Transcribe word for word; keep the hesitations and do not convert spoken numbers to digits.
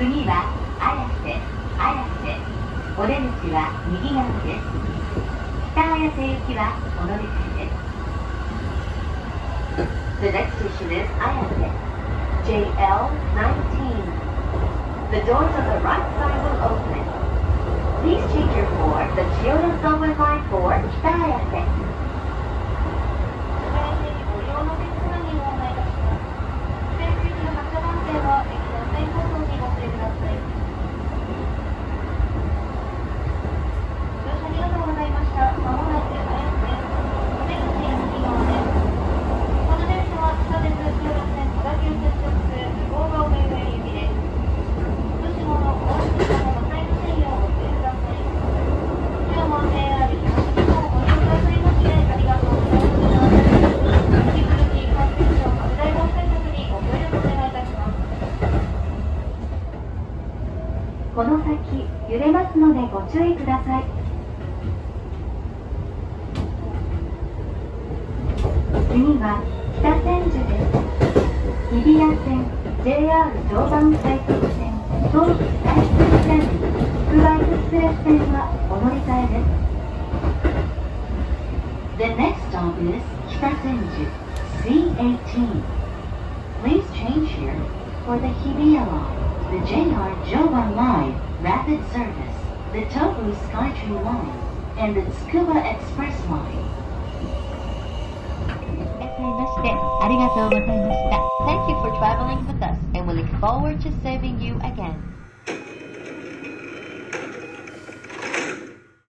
次は綾瀬、綾瀬。お出口は右側です。北綾瀬行きはお乗り換えです。The next station is Ayase, J L nineteen. The doors on the right side will open. Please change your for the Chiyoda Subway Line for Kita Ayase. この先揺れますのでご注意ください。次は北千住です。日比谷線 ジェイアール 常磐快速線東武スカイツリー線つくばエクスプレス線はお乗り換えです。The next stop is 北千住 C eighteen. Please change here for the Hibiya line, the J R Joban Line, Rapid Service, the Tobu Skytree Line, and the Tsukuba Express Line.